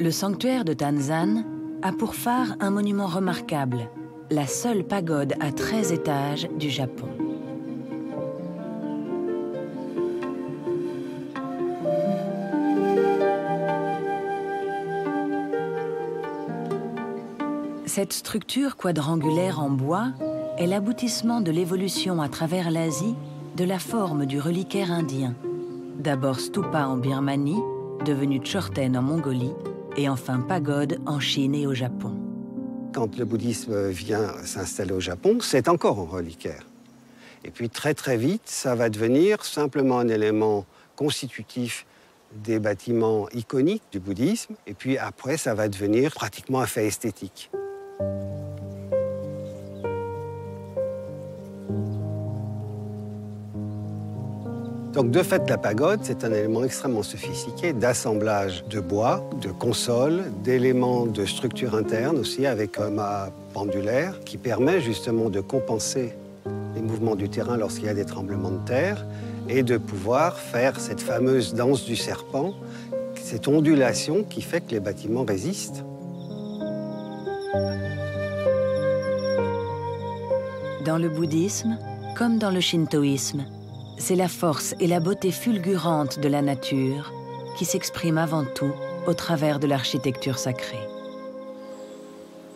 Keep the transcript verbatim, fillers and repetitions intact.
Le sanctuaire de Tanzan a pour phare un monument remarquable, la seule pagode à treize étages du Japon. Cette structure quadrangulaire en bois est l'aboutissement de l'évolution à travers l'Asie de la forme du reliquaire indien. D'abord stupa en Birmanie, devenu chorten en Mongolie, et enfin pagode en Chine et au Japon. Quand le bouddhisme vient s'installer au Japon, c'est encore un reliquaire. Et puis très très vite, ça va devenir simplement un élément constitutif des bâtiments iconiques du bouddhisme. Et puis après, ça va devenir pratiquement un fait esthétique. Donc de fait, la pagode, c'est un élément extrêmement sophistiqué d'assemblage de bois, de consoles, d'éléments de structure interne aussi, avec un mât pendulaire qui permet justement de compenser les mouvements du terrain lorsqu'il y a des tremblements de terre et de pouvoir faire cette fameuse danse du serpent, cette ondulation qui fait que les bâtiments résistent. Dans le bouddhisme, comme dans le shintoïsme, c'est la force et la beauté fulgurante de la nature qui s'expriment avant tout au travers de l'architecture sacrée.